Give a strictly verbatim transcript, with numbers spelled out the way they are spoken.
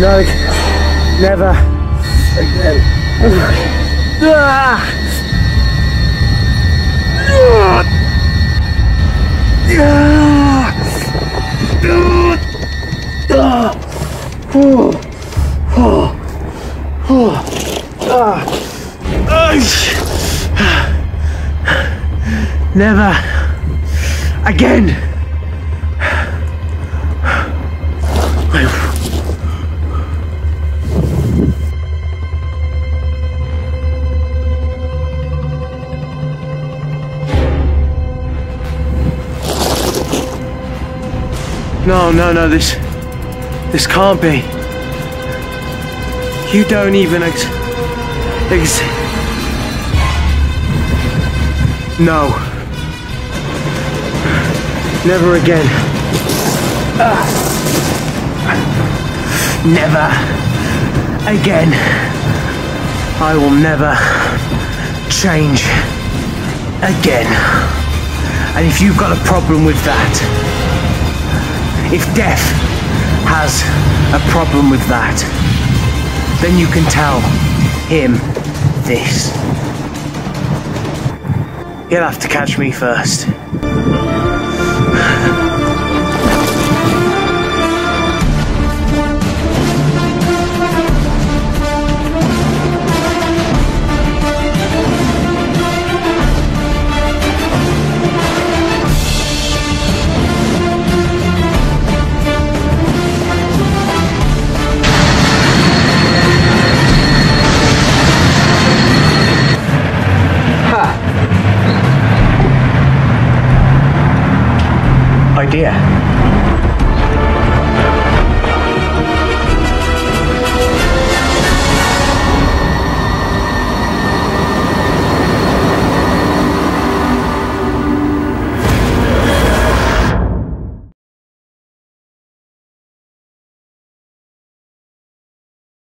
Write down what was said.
No, never again. Ah! Never again. No, no, no, this, this can't be. You don't even ex, ex, no. Never again. Uh, never again. I will never change again. And if you've got a problem with that, if death has a problem with that, then you can tell him this. He'll have to catch me first.